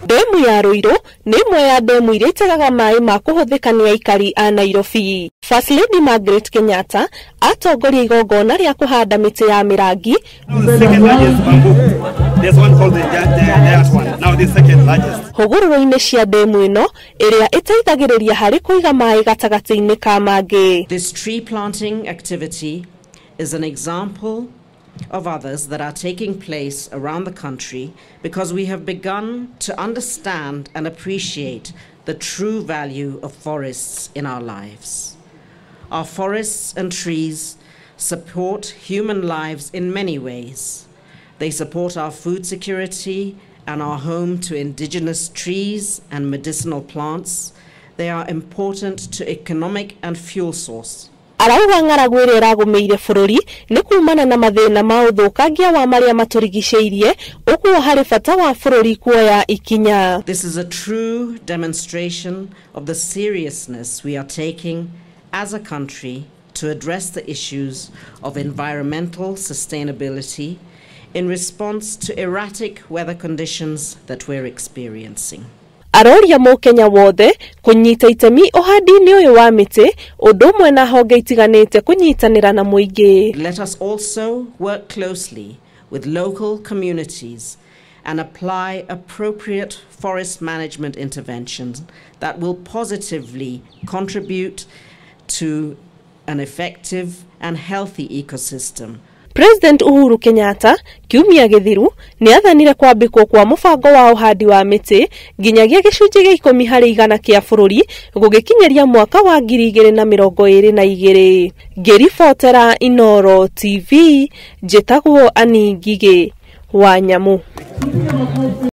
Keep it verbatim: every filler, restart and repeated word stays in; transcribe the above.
Demu ya Ruiru ni imwe ya demu iria itegaga maĩ ma kũhũthĩka nĩ aikari a Nairobi. First Lady Margaret Kenyatta atongoria igongona rĩa kũhanda mĩtĩ ya Mirangi. There's one called the, the, the last one. Now the second largest. Hũgũrũrũ-inĩ cia demu ĩno ĩrĩa ĩteithagĩrĩria harĩ kũiga maĩ gatagatĩ-inĩ ka mangĩ. This tree planting activity is an example of others that are taking place around the country because we have begun to understand and appreciate the true value of forests in our lives. Our forests and trees support human lives in many ways. They support our food security and our home to indigenous trees and medicinal plants. They are important to economic and fuel source. Arauga ng'aragu ĩrĩa ĩragũmĩire bũrũri nĩ kumana na mathĩna ma ũthũkangia wa marĩa matũrigicĩirie ũguo harĩ bata wa bũrũri kuoya ikinya. This is a true demonstration of the seriousness we are taking as a country to address the issues of environmental sustainability in response to erratic weather conditions that we're experiencing. Aroria Mũkenya wothe kũnyita itemi ũhandi-inĩ ũyũ wa mĩtĩ ũndũ ũmwe na honge itiganĩte kũnyitanĩra na mũingĩ. Let us also work closely with local communities and apply appropriate forest management interventions that will positively contribute to an effective and healthy ecosystem. President Uhuru Kenyatta kiumia githiru ni athanire kwambikwo kwa mũbango wa ũhandi wa mĩtĩ nginyagia gĩcunjĩ gĩa ikũmi harĩ igana kĩa bũrũri gũgĩkinyeria mwaka wa ngiri igĩrĩ na mĩrongo ĩrĩ na igĩrĩ. Ngĩribotera Inooro T V, njĩtagwo Annie Ngigĩ wa Nyamũ.